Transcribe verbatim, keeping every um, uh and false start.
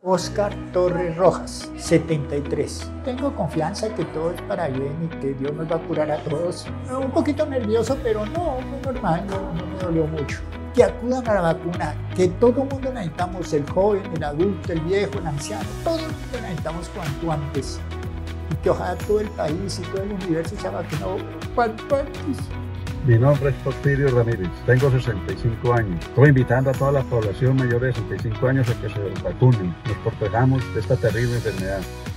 Oscar Torres Rojas, setenta y tres. Tengo confianza que todo es para bien y que Dios nos va a curar a todos. Un poquito nervioso, pero no, muy normal, no, no me dolió mucho. Que acudan a la vacuna, que todo el mundo necesitamos, el joven, el adulto, el viejo, el anciano, todo el mundo necesitamos cuanto antes. Y que ojalá todo el país y todo el universo se vacunado cuanto antes. Mi nombre es Porfirio Ramírez, tengo sesenta y cinco años. Estoy invitando a toda la población mayor de sesenta y cinco años a que se vacunen. Nos protejamos de esta terrible enfermedad.